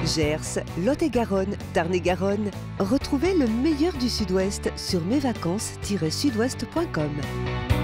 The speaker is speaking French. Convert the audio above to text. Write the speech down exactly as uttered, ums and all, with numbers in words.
Gers, Lot-et-Garonne, Tarn-et-Garonne. Retrouvez le meilleur du Sud-Ouest sur mesvacances tiret sud ouest point com.